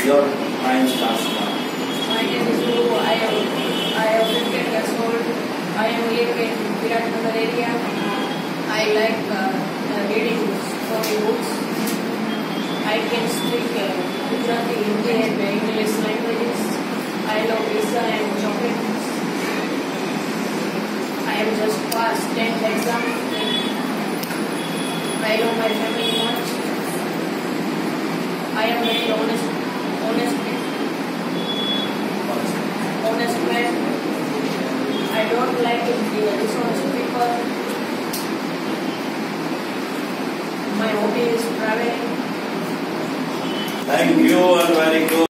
Your time starts now. My name is Eng.Guj.Med. I am 15 years old. I am living in Viratnagar area. I like reading storybooks. I can speak Gujarati, Hindi and English languages. I love pizza and chocolate. I am just passed 10th exam. I love my family much. I am very honest man. I don't like dishonest people. My hobby is traveling. Thank you and very good.